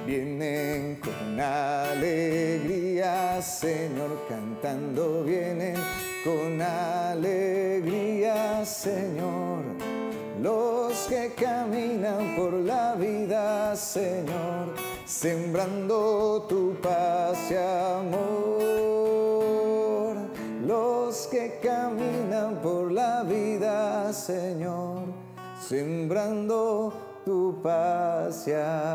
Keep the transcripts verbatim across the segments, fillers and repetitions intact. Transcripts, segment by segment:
Vienen con alegría, Señor, cantando. Vienen con alegría, Señor. Los que caminan por la vida, Señor, sembrando tu paz y amor. Los que caminan por la vida, Señor, sembrando tu paz y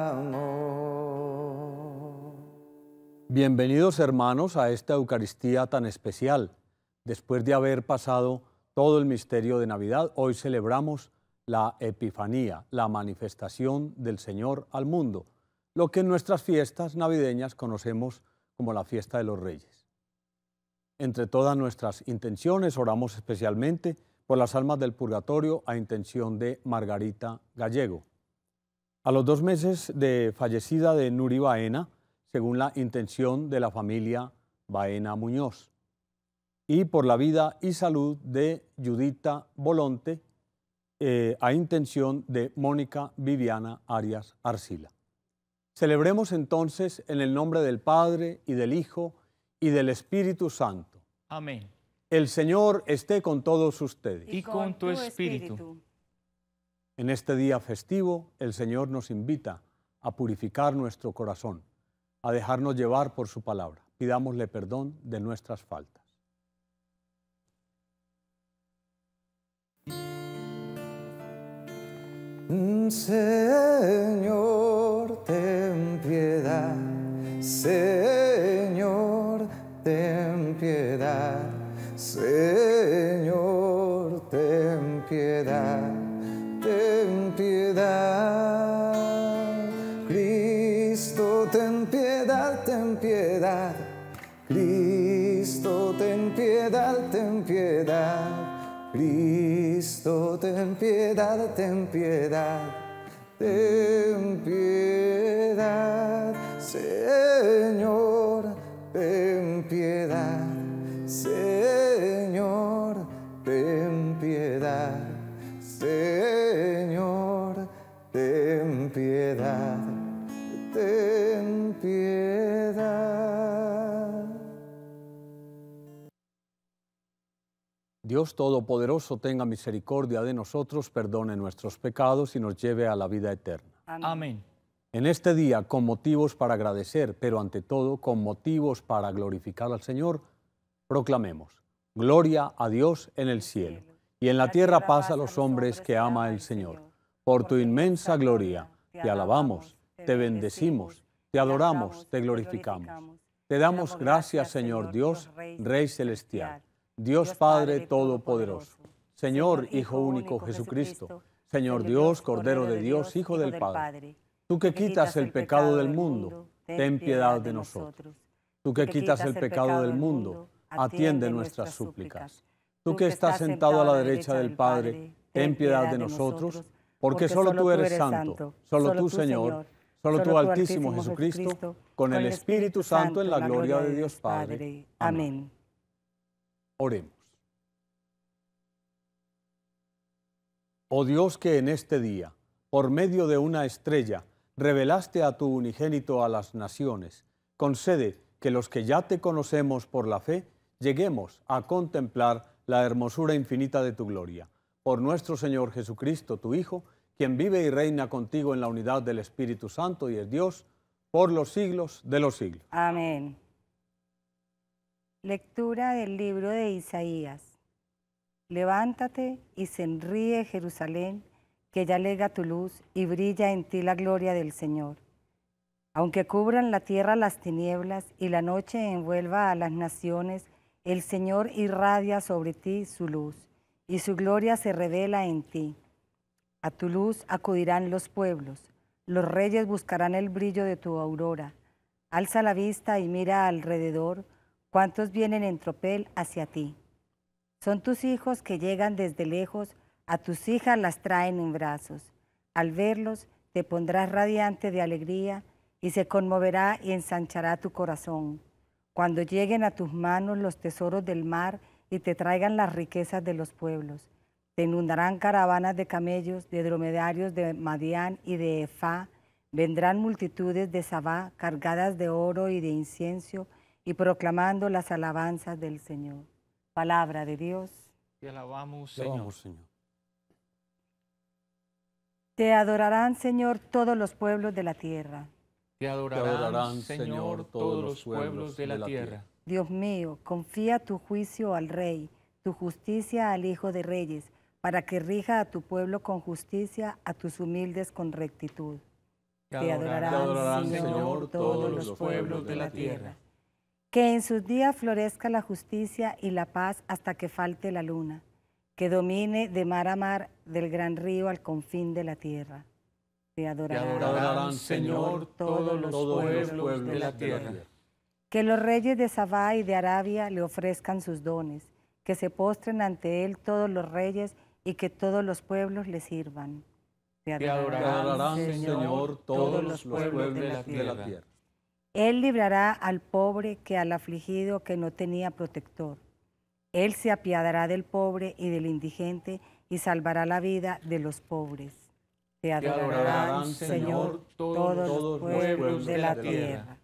amor. Bienvenidos, hermanos, a esta Eucaristía tan especial. Después de haber pasado todo el misterio de Navidad, hoy celebramos la Epifanía, la manifestación del Señor al mundo, lo que en nuestras fiestas navideñas conocemos como la fiesta de los Reyes. Entre todas nuestras intenciones, oramos especialmente por las almas del purgatorio a intención de Margarita Gallego. A los dos meses de fallecida de Nuri Baena, según la intención de la familia Baena Muñoz, y por la vida y salud de Judita Bolonte, eh, a intención de Mónica Viviana Arias Arcila. Celebremos entonces en el nombre del Padre, y del Hijo, y del Espíritu Santo. Amén. El Señor esté con todos ustedes. Y con tu espíritu. En este día festivo, el Señor nos invita a purificar nuestro corazón, a dejarnos llevar por su palabra. Pidámosle perdón de nuestras faltas. Señor, ten piedad. Señor, ten piedad. Señor, ten piedad. Ten piedad. Cristo, ten piedad, ten piedad. Cristo, ten piedad, ten piedad. Cristo, ten piedad, ten piedad, ten piedad. Señor, ten piedad. Señor, ten piedad. Señor, ten piedad, ten piedad. Dios Todopoderoso tenga misericordia de nosotros, perdone nuestros pecados y nos lleve a la vida eterna. Amén. Amén. En este día, con motivos para agradecer, pero ante todo con motivos para glorificar al Señor, proclamemos: gloria a Dios en el cielo, y en la tierra paz a los hombres que ama el Señor. Por tu inmensa gloria, te alabamos, te bendecimos, te adoramos, te glorificamos. Te damos gracias, Señor Dios, Rey celestial, Dios Padre Todopoderoso, Señor Hijo único Jesucristo, Señor Dios, Cordero de Dios, Hijo del Padre. Tú que quitas el pecado del mundo, ten piedad de nosotros. Tú que quitas el pecado del mundo, atiende nuestras súplicas. Tú que estás sentado a la derecha del Padre, ten piedad de nosotros, porque solo tú eres santo, solo tú, Señor, solo tú, Altísimo Jesucristo, con el Espíritu Santo en la gloria de Dios Padre. Amén. Oremos. Oh Dios, que en este día, por medio de una estrella, revelaste a tu unigénito a las naciones, concede que los que ya te conocemos por la fe, lleguemos a contemplar la hermosura infinita de tu gloria. Por nuestro Señor Jesucristo, tu Hijo, quien vive y reina contigo en la unidad del Espíritu Santo y es Dios, por los siglos de los siglos. Amén. Lectura del libro de Isaías. Levántate y sonríe, Jerusalén, que ya lega tu luz y brilla en ti la gloria del Señor. Aunque cubran la tierra las tinieblas y la noche envuelva a las naciones, el Señor irradia sobre ti su luz, y su gloria se revela en ti. A tu luz acudirán los pueblos, los reyes buscarán el brillo de tu aurora. Alza la vista y mira alrededor, cuántos vienen en tropel hacia ti. Son tus hijos que llegan desde lejos, a tus hijas las traen en brazos. Al verlos te pondrás radiante de alegría y se conmoverá y ensanchará tu corazón. Cuando lleguen a tus manos los tesoros del mar y te traigan las riquezas de los pueblos. Te inundarán caravanas de camellos, de dromedarios de Madián y de Efá, Vendrán multitudes de Sabá cargadas de oro y de incienso y proclamando las alabanzas del Señor. Palabra de Dios. Te alabamos, Te Señor. amamos, Señor. Te adorarán, Señor, todos los pueblos de la tierra. Te adorarán, Señor, todos los pueblos de la tierra. Dios mío, confía tu juicio al Rey, tu justicia al Hijo de Reyes, para que rija a tu pueblo con justicia, a tus humildes con rectitud. Te adorarán, Señor, todos los pueblos de la tierra. Que en sus días florezca la justicia y la paz hasta que falte la luna, que domine de mar a mar, del gran río al confín de la tierra. Te adorarán, Te adorarán, Señor, todos los pueblos de la tierra. Que los reyes de Sabá y de Arabia le ofrezcan sus dones, que se postren ante él todos los reyes y que todos los pueblos le sirvan. Te Te adorarán, Señor, todos los pueblos de la tierra. Él librará al pobre que al afligido que no tenía protector. Él se apiadará del pobre y del indigente y salvará la vida de los pobres. Te adorarán, Te adorarán, Señor, todos los pueblos de la tierra.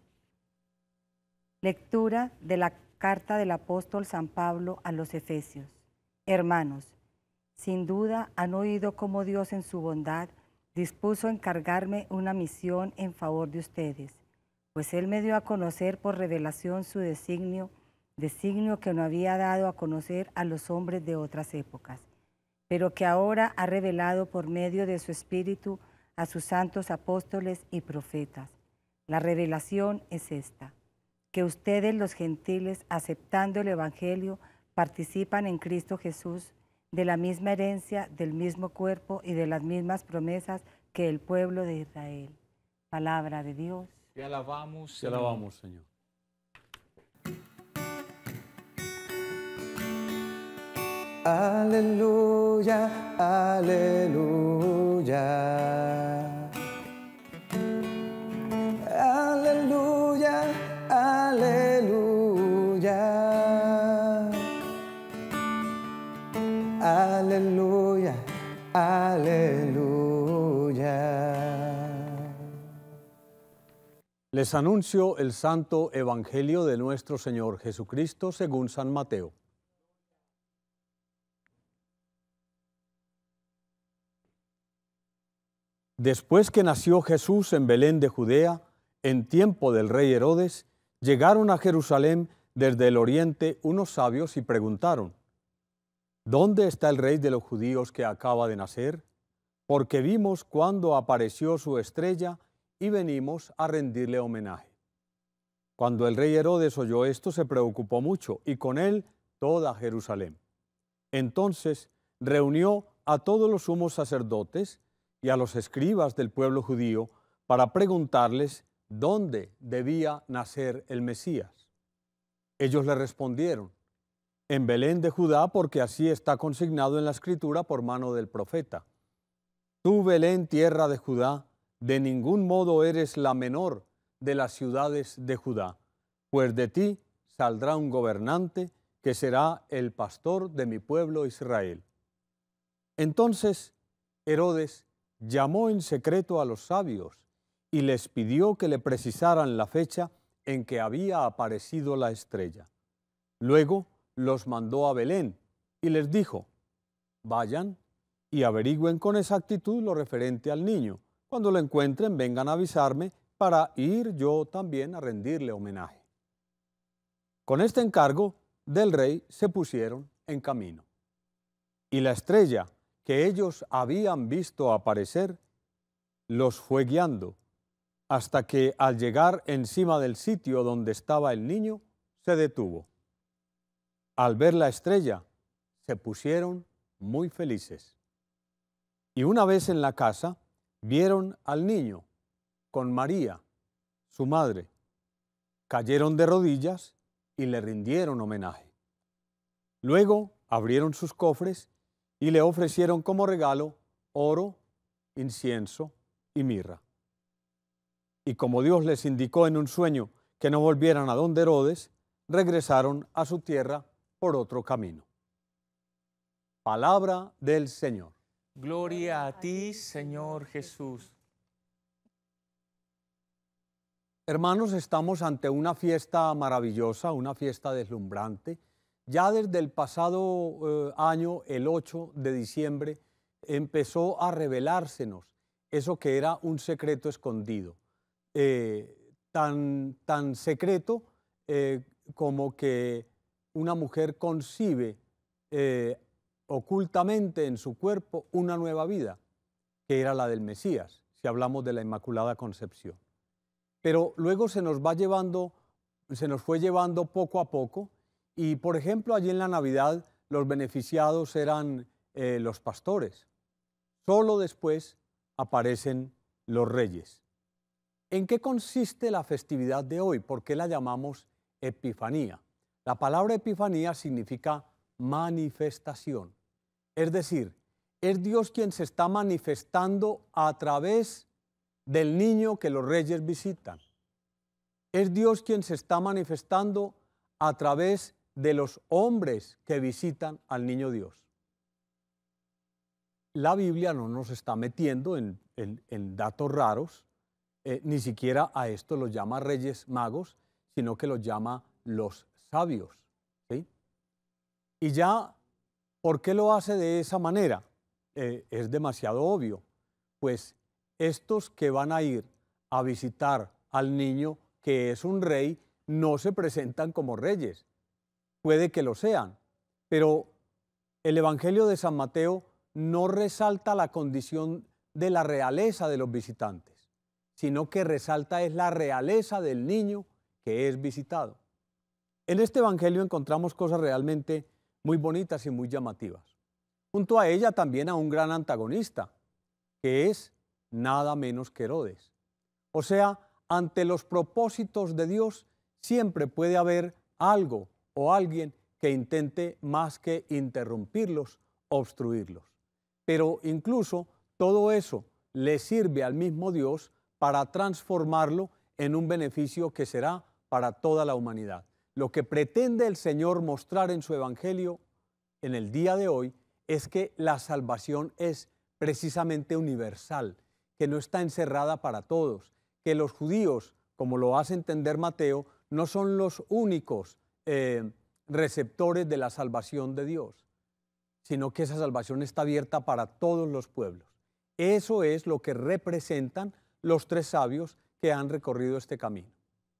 Lectura de la carta del apóstol San Pablo a los Efesios. Hermanos, sin duda han oído cómo Dios en su bondad dispuso encargarme una misión en favor de ustedes, pues Él me dio a conocer por revelación su designio, designio que no había dado a conocer a los hombres de otras épocas, pero que ahora ha revelado por medio de su Espíritu a sus santos apóstoles y profetas. La revelación es esta: que ustedes los gentiles, aceptando el Evangelio, participan en Cristo Jesús de la misma herencia, del mismo cuerpo y de las mismas promesas que el pueblo de Israel. Palabra de Dios. Te alabamos, Te Señor. alabamos, Señor. Aleluya, aleluya. Aleluya, aleluya. Aleluya, aleluya. Les anuncio el santo evangelio de nuestro Señor Jesucristo según San Mateo. Después que nació Jesús en Belén de Judea, en tiempo del rey Herodes, llegaron a Jerusalén desde el oriente unos sabios y preguntaron: ¿Dónde está el rey de los judíos que acaba de nacer? Porque vimos cuando apareció su estrella y venimos a rendirle homenaje. Cuando el rey Herodes oyó esto, se preocupó mucho, y con él toda Jerusalén. Entonces reunió a todos los sumos sacerdotes y a los escribas del pueblo judío para preguntarles dónde debía nacer el Mesías. Ellos le respondieron: en Belén de Judá, porque así está consignado en la Escritura por mano del profeta. Tú, Belén, tierra de Judá, de ningún modo eres la menor de las ciudades de Judá, pues de ti saldrá un gobernante que será el pastor de mi pueblo Israel. Entonces Herodes llamó en secreto a los sabios y les pidió que le precisaran la fecha en que había aparecido la estrella. Luego los mandó a Belén y les dijo: vayan y averigüen con exactitud lo referente al niño. Cuando lo encuentren, vengan a avisarme para ir yo también a rendirle homenaje. Con este encargo del rey se pusieron en camino. Y la estrella que ellos habían visto aparecer los fue guiando hasta que al llegar encima del sitio donde estaba el niño, se detuvo. Al ver la estrella, se pusieron muy felices. Y una vez en la casa, vieron al niño con María, su madre. Cayeron de rodillas y le rindieron homenaje. Luego abrieron sus cofres y le ofrecieron como regalo oro, incienso y mirra. Y como Dios les indicó en un sueño que no volvieran a donde Herodes, regresaron a su tierra por otro camino. Palabra del Señor. Gloria a ti, Señor Jesús. Hermanos, estamos ante una fiesta maravillosa, una fiesta deslumbrante. Ya desde el pasado eh, año, el ocho de diciembre, empezó a revelársenos eso que era un secreto escondido. Eh, tan, tan secreto eh, como que una mujer concibe eh, ocultamente en su cuerpo una nueva vida, que era la del Mesías, si hablamos de la Inmaculada Concepción. Pero luego se nos va llevando, se nos fue llevando poco a poco, y por ejemplo allí en la Navidad los beneficiados eran eh, los pastores. Solo después aparecen los reyes. ¿En qué consiste la festividad de hoy? ¿Por qué la llamamos Epifanía? La palabra Epifanía significa manifestación. Es decir, es Dios quien se está manifestando a través del niño que los reyes visitan. Es Dios quien se está manifestando a través de los hombres que visitan al niño Dios. La Biblia no nos está metiendo en, en, en datos raros, eh, ni siquiera a esto los llama reyes magos, sino que los llama los sabios, ¿sí? Y ya, ¿por qué lo hace de esa manera? Eh, es demasiado obvio, pues estos que van a ir a visitar al niño que es un rey no se presentan como reyes. Puede que lo sean, pero el Evangelio de San Mateo no resalta la condición de la realeza de los visitantes, sino que resalta es la realeza del niño que es visitado. En este Evangelio encontramos cosas realmente muy bonitas y muy llamativas. Junto a ella también a un gran antagonista, que es nada menos que Herodes. O sea, ante los propósitos de Dios siempre puede haber algo o alguien que intente más que interrumpirlos, obstruirlos. Pero incluso todo eso le sirve al mismo Dios para transformarlo en un beneficio que será para toda la humanidad. Lo que pretende el Señor mostrar en su Evangelio en el día de hoy es que la salvación es precisamente universal, que no está encerrada para todos, que los judíos, como lo hace entender Mateo, no son los únicos eh, receptores de la salvación de Dios, sino que esa salvación está abierta para todos los pueblos. Eso es lo que representan los tres sabios que han recorrido este camino.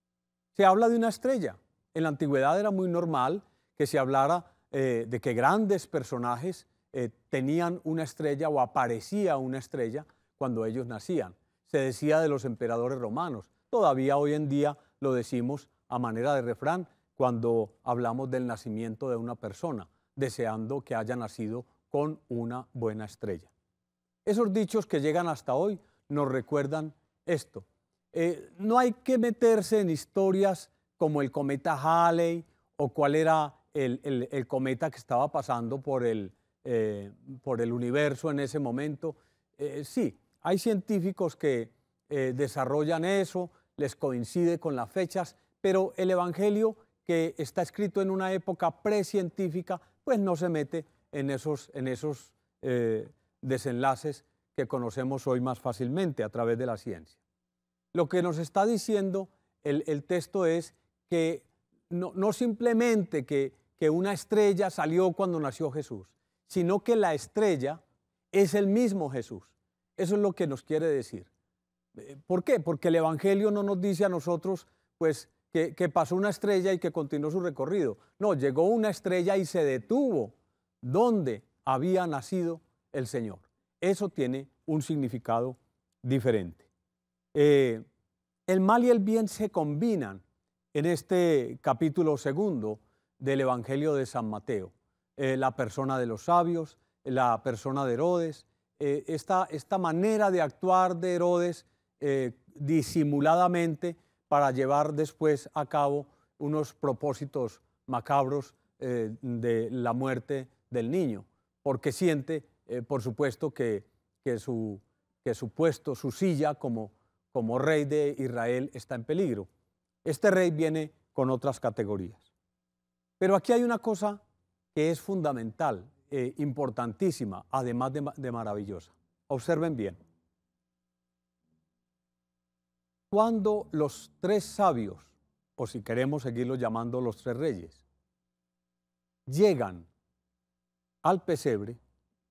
Se habla de una estrella. En la antigüedad era muy normal que se hablara eh, de que grandes personajes eh, tenían una estrella o aparecía una estrella cuando ellos nacían. Se decía de los emperadores romanos. Todavía hoy en día lo decimos a manera de refrán cuando hablamos del nacimiento de una persona, deseando que haya nacido con una buena estrella. Esos dichos que llegan hasta hoy nos recuerdan esto. Eh, no hay que meterse en historias como el cometa Halley o cuál era el, el, el cometa que estaba pasando por el, eh, por el universo en ese momento. Eh, sí, hay científicos que eh, desarrollan eso, les coincide con las fechas, pero el Evangelio, que está escrito en una época precientífica, pues no se mete en esos, en esos eh, desenlaces que conocemos hoy más fácilmente a través de la ciencia. Lo que nos está diciendo el, el texto es que no, no simplemente que, que una estrella salió cuando nació Jesús, sino que la estrella es el mismo Jesús. Eso es lo que nos quiere decir. ¿Por qué? Porque el Evangelio no nos dice a nosotros pues, que, que pasó una estrella y que continuó su recorrido. No, llegó una estrella y se detuvo donde había nacido el Señor. Eso tiene un significado diferente. Eh, el mal y el bien se combinan en este capítulo segundo del Evangelio de San Mateo. Eh, la persona de los sabios, la persona de Herodes, eh, esta, esta manera de actuar de Herodes eh, disimuladamente para llevar después a cabo unos propósitos macabros eh, de la muerte del niño, porque siente, eh, por supuesto, que, que, su, que su puesto, su silla como, como rey de Israel está en peligro. Este rey viene con otras categorías. Pero aquí hay una cosa que es fundamental, eh, importantísima, además de, de maravillosa. Observen bien. Cuando los tres sabios, o si queremos seguirlos llamando los tres reyes, llegan al pesebre,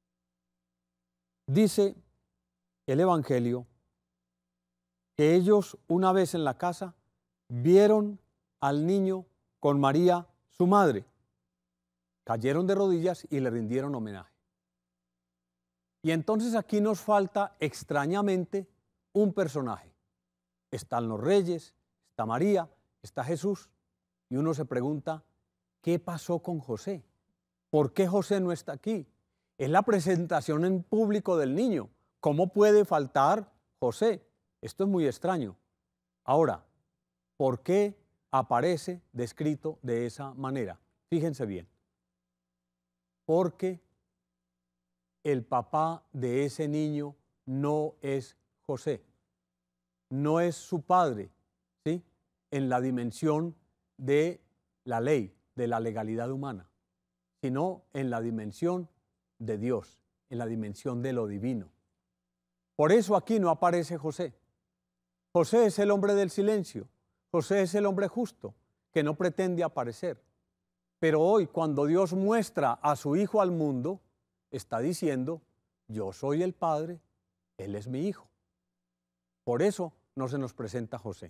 dice el Evangelio que ellos una vez en la casa vieron al niño con María, su madre, cayeron de rodillas y le rindieron homenaje. Y entonces aquí nos falta extrañamente un personaje. Están los reyes, está María, está Jesús, y uno se pregunta, ¿qué pasó con José? ¿Por qué José no está aquí? Es la presentación en público del niño. ¿Cómo puede faltar José? Esto es muy extraño. Ahora, ¿por qué aparece descrito de esa manera? Fíjense bien. Porque el papá de ese niño no es José, no es su padre, ¿sí? En la dimensión de la ley, de la legalidad humana, sino en la dimensión de Dios, en la dimensión de lo divino. Por eso aquí no aparece José. José es el hombre del silencio, José es el hombre justo, que no pretende aparecer. Pero hoy, cuando Dios muestra a su Hijo al mundo, está diciendo, yo soy el Padre, Él es mi Hijo. Por eso no se nos presenta José.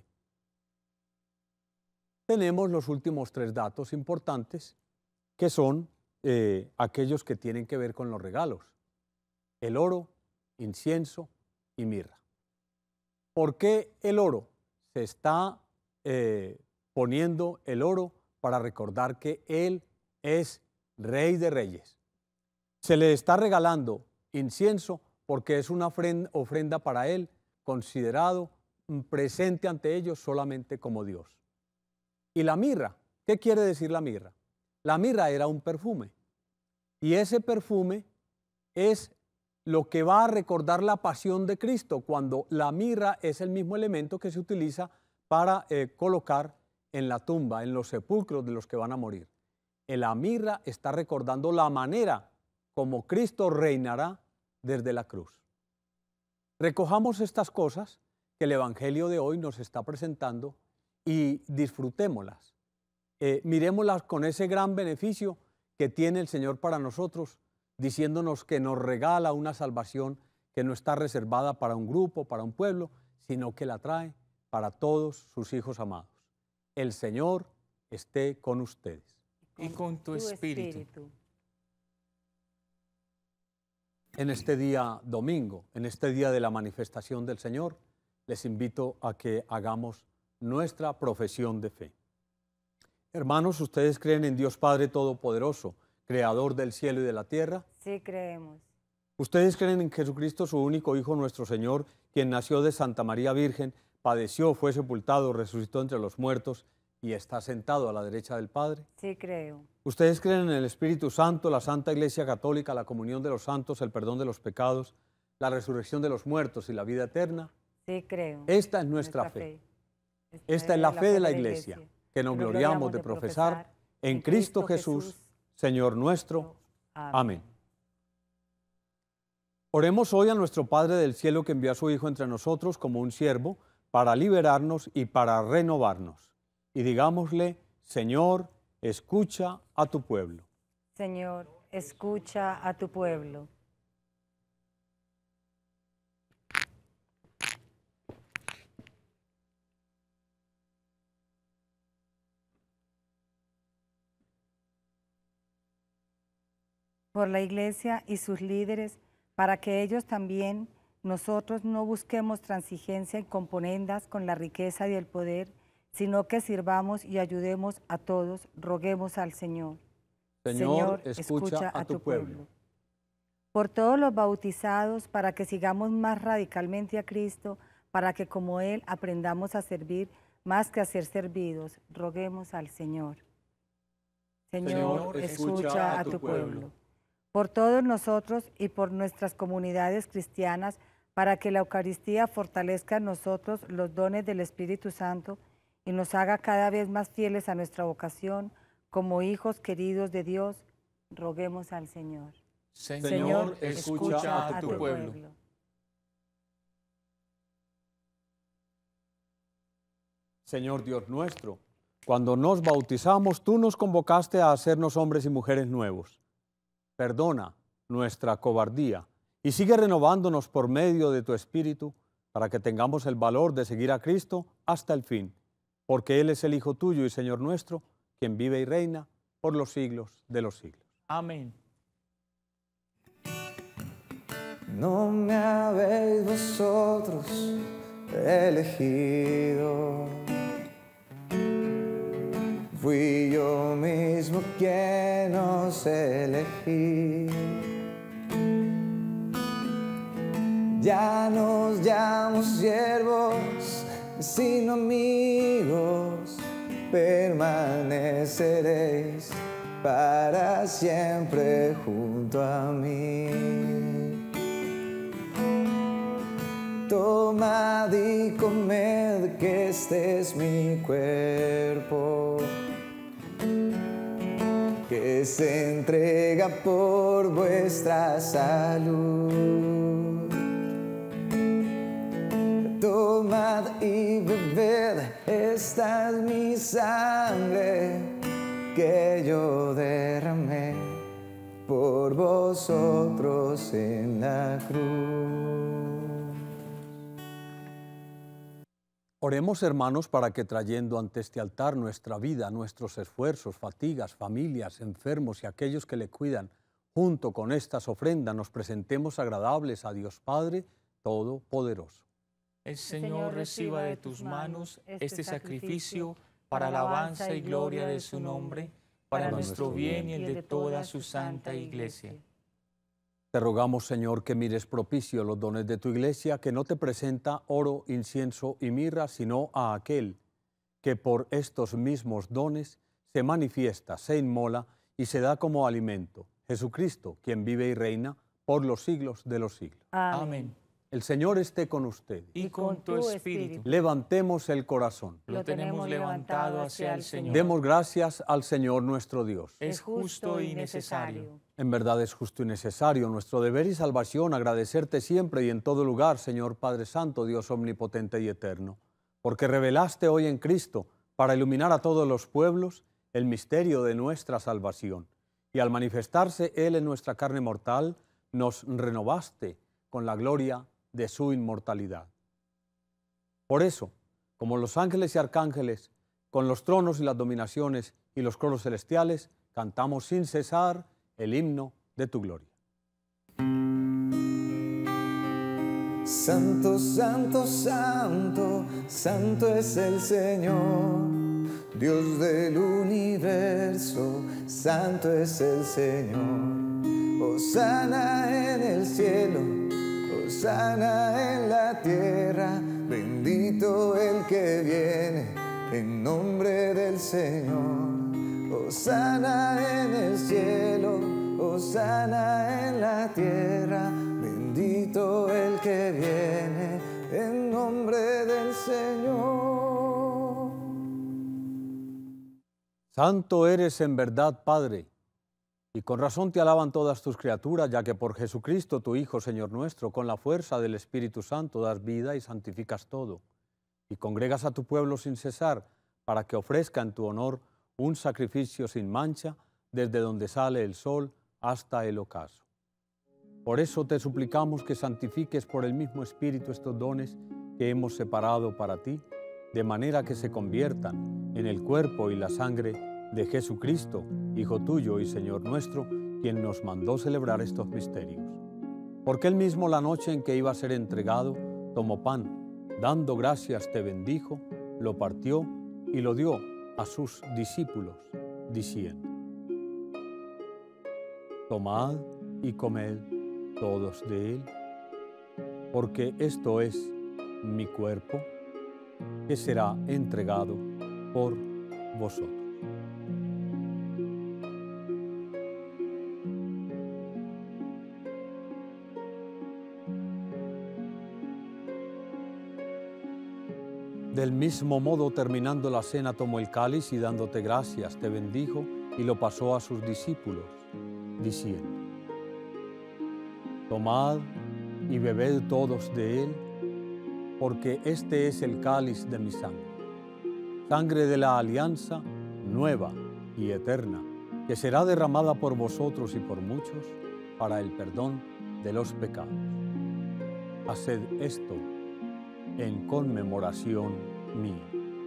Tenemos los últimos tres datos importantes, que son eh, aquellos que tienen que ver con los regalos. El oro, incienso y mirra. ¿Por qué el oro? Se está eh, poniendo el oro para recordar que Él es Rey de Reyes. Se le está regalando incienso porque es una ofrenda para Él, considerado presente ante ellos solamente como Dios. Y la mirra, ¿qué quiere decir la mirra? La mirra era un perfume, y ese perfume es lo que va a recordar la pasión de Cristo, cuando la mirra es el mismo elemento que se utiliza para eh, colocar en la tumba, en los sepulcros de los que van a morir. La mirra está recordando la manera como Cristo reinará desde la cruz. Recojamos estas cosas que el Evangelio de hoy nos está presentando y disfrutémoslas. Eh, miremoslas con ese gran beneficio que tiene el Señor para nosotros, diciéndonos que nos regala una salvación que no está reservada para un grupo, para un pueblo, sino que la trae para todos sus hijos amados. El Señor esté con ustedes. Y con tu espíritu. En este día domingo, en este día de la manifestación del Señor, les invito a que hagamos nuestra profesión de fe. Hermanos, ¿ustedes creen en Dios Padre Todopoderoso, Creador del cielo y de la tierra? Sí, creemos. ¿Ustedes creen en Jesucristo, su único Hijo, nuestro Señor, quien nació de Santa María Virgen, padeció, fue sepultado, resucitó entre los muertos y está sentado a la derecha del Padre? Sí, creo. ¿Ustedes creen en el Espíritu Santo, la Santa Iglesia Católica, la comunión de los santos, el perdón de los pecados, la resurrección de los muertos y la vida eterna? Sí, creo. Esta es nuestra, nuestra fe. fe. Esta, Esta es la, la fe de la Iglesia, iglesia que nos gloriamos de profesar en Cristo Jesús, Jesús Señor nuestro. Amén. Amén. Oremos hoy a nuestro Padre del cielo, que envió a su Hijo entre nosotros como un siervo para liberarnos y para renovarnos. Y digámosle, Señor, escucha a tu pueblo. Señor, escucha a tu pueblo. Por la Iglesia y sus líderes, para que ellos también, nosotros no busquemos transigencia y componendas con la riqueza y el poder, sino que sirvamos y ayudemos a todos, roguemos al Señor. Señor, escucha, escucha a, a tu pueblo. pueblo. Por todos los bautizados, para que sigamos más radicalmente a Cristo, para que como Él aprendamos a servir más que a ser servidos, roguemos al Señor. Señor, Señor escucha, escucha a tu pueblo. pueblo. Por todos nosotros y por nuestras comunidades cristianas, para que la Eucaristía fortalezca en nosotros los dones del Espíritu Santo y nos haga cada vez más fieles a nuestra vocación como hijos queridos de Dios, roguemos al Señor. Señor, Señor escucha, escucha a tu pueblo. pueblo. Señor Dios nuestro, cuando nos bautizamos, tú nos convocaste a hacernos hombres y mujeres nuevos. Perdona nuestra cobardía y sigue renovándonos por medio de tu Espíritu para que tengamos el valor de seguir a Cristo hasta el fin, porque Él es el Hijo tuyo y Señor nuestro, quien vive y reina por los siglos de los siglos. Amén. No me habéis vosotros elegido, fui yo mismo quien os elegí. Ya nos llamo siervos, sino amigos, permaneceréis para siempre junto a mí. Tomad y comed, que este es mi cuerpo, que se entrega por vuestra salud. Tomad y bebed, esta es mi sangre que yo derramé por vosotros en la cruz. Oremos, hermanos, para que trayendo ante este altar nuestra vida, nuestros esfuerzos, fatigas, familias, enfermos y aquellos que le cuidan, junto con estas ofrendas nos presentemos agradables a Dios Padre Todopoderoso. El Señor reciba de tus manos este sacrificio para alabanza y gloria de su nombre, para nuestro bien y el de toda su santa Iglesia. Te rogamos, Señor, que mires propicio los dones de tu Iglesia, que no te presenta oro, incienso y mirra, sino a aquel que por estos mismos dones se manifiesta, se inmola y se da como alimento, Jesucristo, quien vive y reina por los siglos de los siglos. Amén. Amén. El Señor esté con ustedes. Y con tu espíritu. Levantemos el corazón. Lo tenemos levantado hacia el Señor. Demos gracias al Señor nuestro Dios. Es justo y necesario. En verdad es justo y necesario, nuestro deber y salvación, agradecerte siempre y en todo lugar, Señor Padre Santo, Dios omnipotente y eterno, porque revelaste hoy en Cristo, para iluminar a todos los pueblos, el misterio de nuestra salvación. Y al manifestarse Él en nuestra carne mortal, nos renovaste con la gloria de su inmortalidad. Por eso, como los ángeles y arcángeles, con los tronos y las dominaciones y los coros celestiales, cantamos sin cesar el himno de tu gloria. Santo, santo, santo, santo es el Señor, Dios del universo, santo es el Señor. Hosana en el cielo, hosana en la tierra, bendito el que viene en nombre del Señor. Hosana en el cielo, hosana en la tierra, bendito el que viene en nombre del Señor. Santo eres en verdad, Padre, y con razón te alaban todas tus criaturas, ya que por Jesucristo, tu Hijo, Señor nuestro, con la fuerza del Espíritu Santo das vida y santificas todo, y congregas a tu pueblo sin cesar, para que ofrezca en tu honor un sacrificio sin mancha, desde donde sale el sol hasta el ocaso. Por eso te suplicamos que santifiques por el mismo Espíritu estos dones que hemos separado para ti, de manera que se conviertan en el cuerpo y la sangre de Jesucristo, Hijo tuyo y Señor nuestro, quien nos mandó celebrar estos misterios. Porque Él mismo, la noche en que iba a ser entregado, tomó pan, dando gracias te bendijo, lo partió y lo dio a sus discípulos, diciendo: Tomad y comed todos de él, porque esto es mi cuerpo, que será entregado por vosotros. Del mismo modo, terminando la cena, tomó el cáliz y dándote gracias, te bendijo y lo pasó a sus discípulos, diciendo: Tomad y bebed todos de él, porque este es el cáliz de mi sangre, sangre de la alianza nueva y eterna, que será derramada por vosotros y por muchos para el perdón de los pecados. Haced esto en conmemoración mía.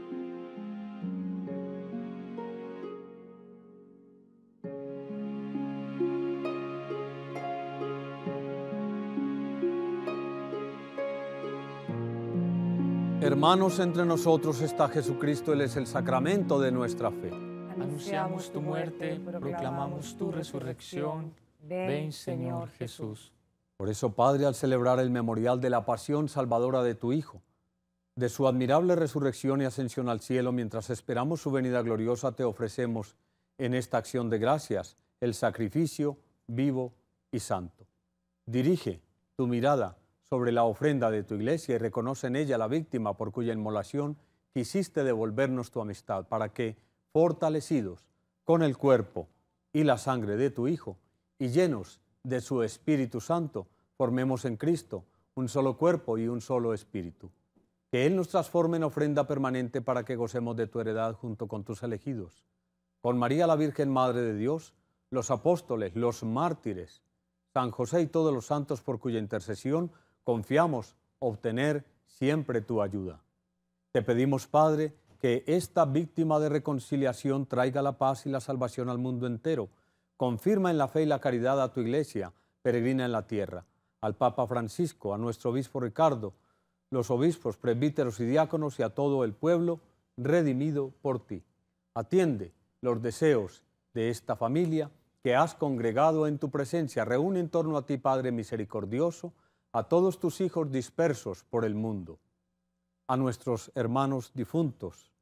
Hermanos, entre nosotros está Jesucristo, Él es el sacramento de nuestra fe. Anunciamos tu muerte, proclamamos tu resurrección. Ven, Señor Jesús. Por eso, Padre, al celebrar el memorial de la pasión salvadora de tu Hijo, de su admirable resurrección y ascensión al cielo, mientras esperamos su venida gloriosa, te ofrecemos en esta acción de gracias el sacrificio vivo y santo. Dirige tu mirada sobre la ofrenda de tu iglesia y reconoce en ella la víctima por cuya inmolación quisiste devolvernos tu amistad, para que, fortalecidos con el cuerpo y la sangre de tu Hijo y llenos de su Espíritu Santo, formemos en Cristo un solo cuerpo y un solo espíritu. Que Él nos transforme en ofrenda permanente para que gocemos de tu heredad junto con tus elegidos. Con María la Virgen Madre de Dios, los apóstoles, los mártires, San José y todos los santos por cuya intercesión confiamos obtener siempre tu ayuda. Te pedimos, Padre, que esta víctima de reconciliación traiga la paz y la salvación al mundo entero. Confirma en la fe y la caridad a tu iglesia, peregrina en la tierra, al Papa Francisco, a nuestro obispo Ricardo, los obispos, presbíteros y diáconos y a todo el pueblo redimido por ti. Atiende los deseos de esta familia que has congregado en tu presencia. Reúne en torno a ti, Padre misericordioso, a todos tus hijos dispersos por el mundo, a nuestros hermanos difuntos,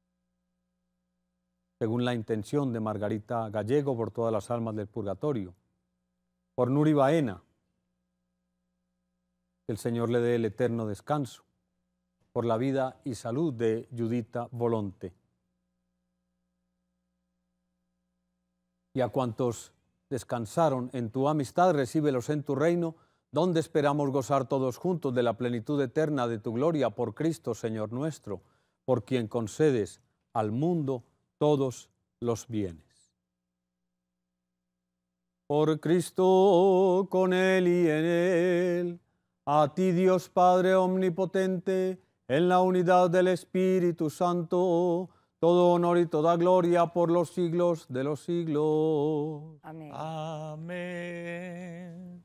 según la intención de Margarita Gallego, por todas las almas del purgatorio, por Nuri Baena, que el Señor le dé el eterno descanso, por la vida y salud de Judita Volonte, y a cuantos descansaron en tu amistad, recíbelos en tu reino, donde esperamos gozar todos juntos de la plenitud eterna de tu gloria por Cristo, Señor nuestro, por quien concedes al mundo todos los bienes. Por Cristo, con Él y en Él, a ti Dios Padre omnipotente, en la unidad del Espíritu Santo, todo honor y toda gloria por los siglos de los siglos. Amén. Amén.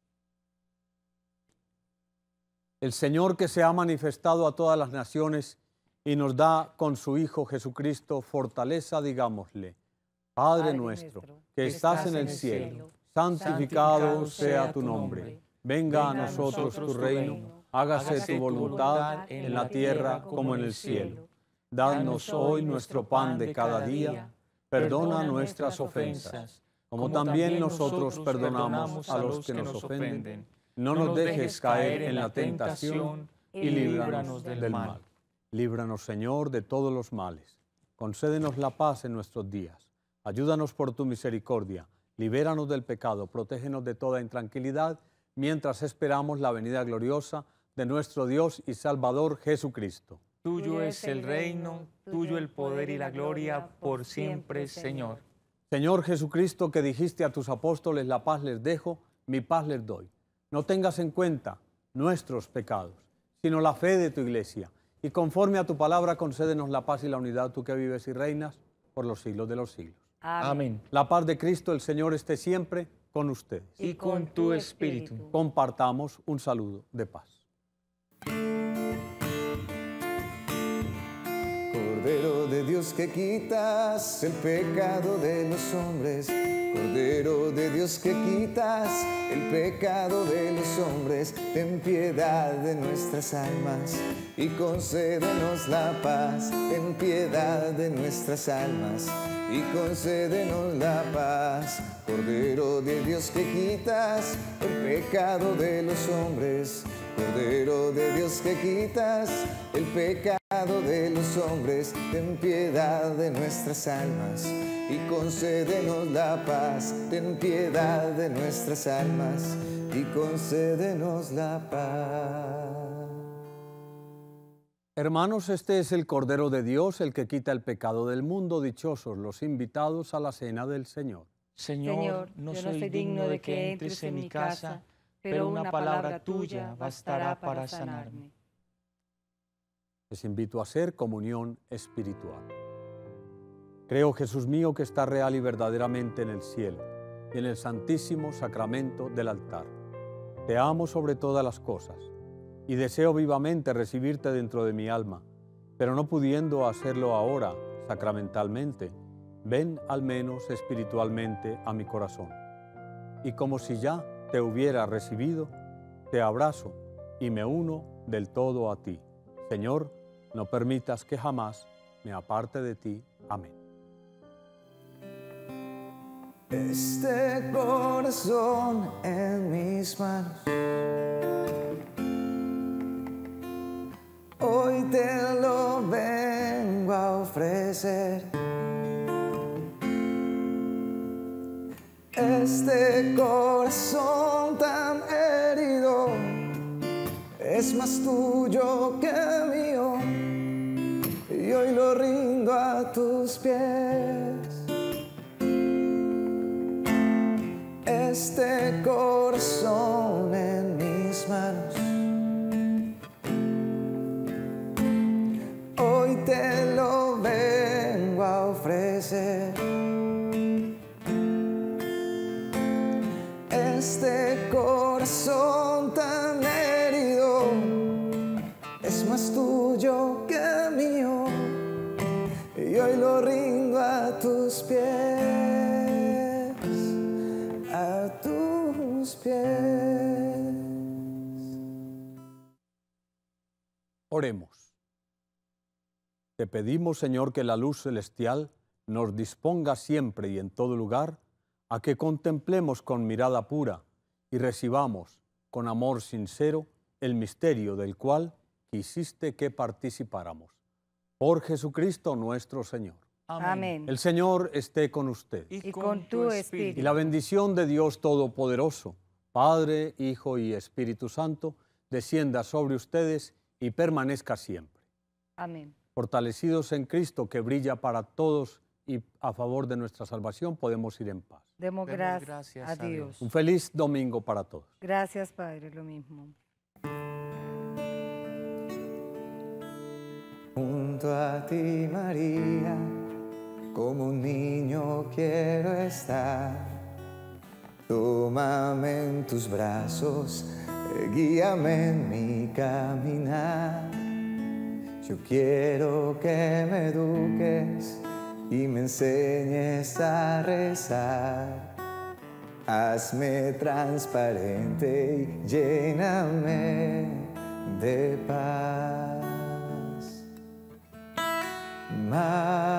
El Señor, que se ha manifestado a todas las naciones y nos da con su Hijo Jesucristo fortaleza, digámosle: Padre, Padre nuestro, nuestro, que estás en el cielo, santificado sea tu nombre. Venga a nosotros tu reino, hágase tu voluntad en la tierra como en el cielo. Danos hoy nuestro pan de cada día, perdona nuestras ofensas, como también nosotros perdonamos a los que nos ofenden. No nos dejes caer en la tentación y líbranos del mal. Líbranos, Señor, de todos los males. Concédenos la paz en nuestros días. Ayúdanos por tu misericordia. Libéranos del pecado. Protégenos de toda intranquilidad, mientras esperamos la venida gloriosa de nuestro Dios y Salvador Jesucristo. Tuyo es el reino, tuyo el poder y la gloria por siempre, Señor. Señor Jesucristo, que dijiste a tus apóstoles: la paz les dejo, mi paz les doy. No tengas en cuenta nuestros pecados, sino la fe de tu iglesia. Y conforme a tu palabra, concédenos la paz y la unidad, tú que vives y reinas por los siglos de los siglos. Amén. La paz de Cristo, el Señor, esté siempre con ustedes. Y con tu espíritu. Compartamos un saludo de paz. Cordero de Dios, que quitas el pecado de los hombres. Cordero de Dios, que quitas el pecado de los hombres, ten piedad de nuestras almas y concédenos la paz. Ten piedad de nuestras almas y concédenos la paz. Cordero de Dios, que quitas el pecado de los hombres. Cordero de Dios, que quitas el pecado de los hombres, ten piedad de nuestras almas y concédenos la paz. Ten piedad de nuestras almas y concédenos la paz. Hermanos, este es el Cordero de Dios, el que quita el pecado del mundo. Dichosos los invitados a la cena del Señor. Señor, Señor, no yo soy digno de que entres en mi casa, pero una palabra tuya bastará para sanarme. Les invito a hacer comunión espiritual. Creo, Jesús mío, que está real y verdaderamente en el cielo y en el santísimo sacramento del altar. Te amo sobre todas las cosas y deseo vivamente recibirte dentro de mi alma, pero no pudiendo hacerlo ahora sacramentalmente, ven al menos espiritualmente a mi corazón. Y como si ya te hubiera recibido, te abrazo y me uno del todo a ti. Señor, no permitas que jamás me aparte de ti. Amén. Este corazón en mis manos, hoy te lo vengo a ofrecer. Este corazón tan herido es más tuyo que mío, y hoy lo rindo a tus pies. Este corazón en mis manos, hoy te lo vengo a ofrecer. Este corazón tan herido es más tuyo que mío, y hoy lo rindo a tus pies, a tus pies. Oremos. Te pedimos, Señor, que la luz celestial nos disponga siempre y en todo lugar a que contemplemos con mirada pura y recibamos con amor sincero el misterio del cual quisiste que participáramos. Por Jesucristo nuestro Señor. Amén. El Señor esté con usted. Y con tu espíritu. Y la bendición de Dios Todopoderoso, Padre, Hijo y Espíritu Santo, descienda sobre ustedes y permanezca siempre. Amén. Fortalecidos en Cristo, que brilla para todos y a favor de nuestra salvación, podemos ir en paz. Demos Demos gracias, gracias a a Dios. Dios. Un feliz domingo para todos. Gracias, Padre, lo mismo. Junto a ti, María, como un niño quiero estar. Tómame en tus brazos, eh, guíame en mi caminar. Yo quiero que me eduques y me enseñes a rezar. Hazme transparente y lléname de paz. María,